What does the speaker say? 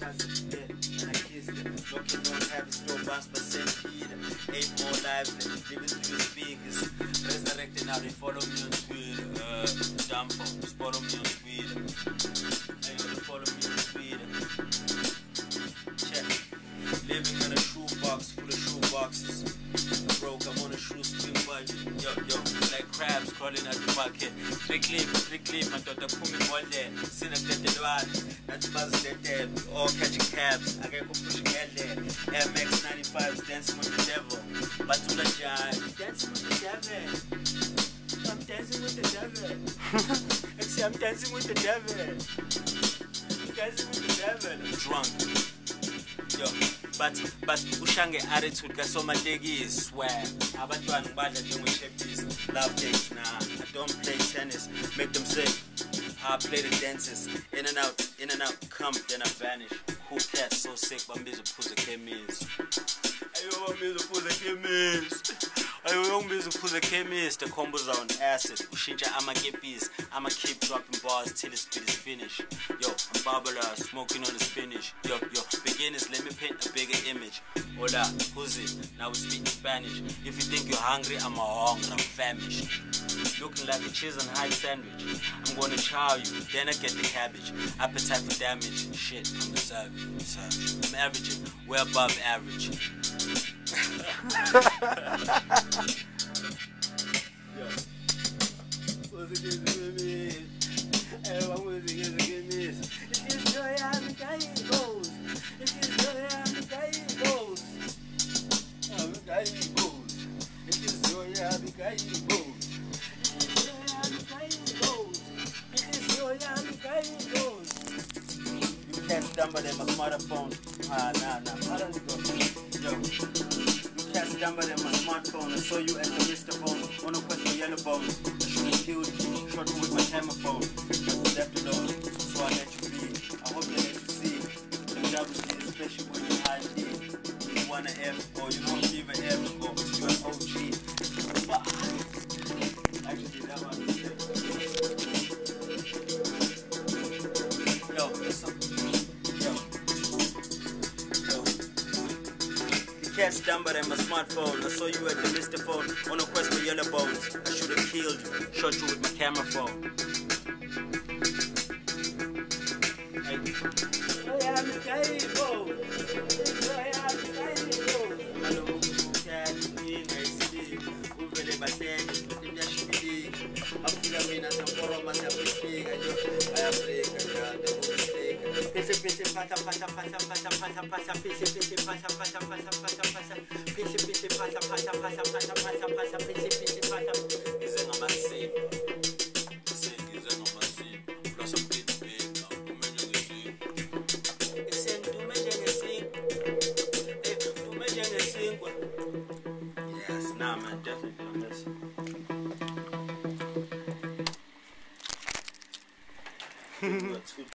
times of death, and I kissed her. No kid don't have his no bounce, but St. Peter. 8 more lives, living through the speakers. Resurrected now, they follow me on Twitter. Dumb folks, follow me on Twitter. They gonna follow me on Twitter. Check. Living in a shoebox full of shoe boxes. Broke, I'm on a shoestring budget. Yo, like crabs crawling out the bucket. Three clip, my daughter put me all there. Seen a dead one, that's buzz dead. All catching cabs, I gotta go pushing head there. Air Max 95s dancing with the devil. Batula Jan, dancing with the devil. I'm dancing with the devil. Actually, I'm dancing with the devil. I'm dancing with the devil. I'm drunk. Yo, but ushange attitude kasomatekisi swear abantwana ngibadla njengochepis love dates nah I don't play tennis make them sick I play the dentist in and out come then I vanish cool cat so sick bambiza uphuza chemist ayo bambiza uphuza chemist ayo bambiza uphuza chemist the combos are on acid ushintsha amakepis I'ma keep dropping bars till the spit is finished yo I'm Barbara smoking on the spinach yo beginners let me paint a bigger image hola who's it now we speak Spanish if you think you're hungry I'm hungry I'm famished looking like a cheese and high sandwich I'm gonna chow you then I get the cabbage appetite for damage shit I'm a savage I'm averaging way above average yo what's it with me everyone was against me if you show you how the guy goes if you show you how the guy goes how the guy goes if you show you how the guy goes if you show you how the guy goes if you show you how the guy goes you can't stumble in my smartphone nah how does it go yo you can't stumble in my smartphone I saw you at the Mr. Phone on a quest for yellow bones I should have killed you shot you with my camera phone left alone so I let you be I hope they let you see the WD especially when you're high D you wanna F or you don't give a F or you're an OG actually that one is it yo you can't stumble in my smartphone I saw you at the Mr. Phone on a quest for yellow bones I should have killed you shot you with my camera phone Yes, nah man, definitely on this.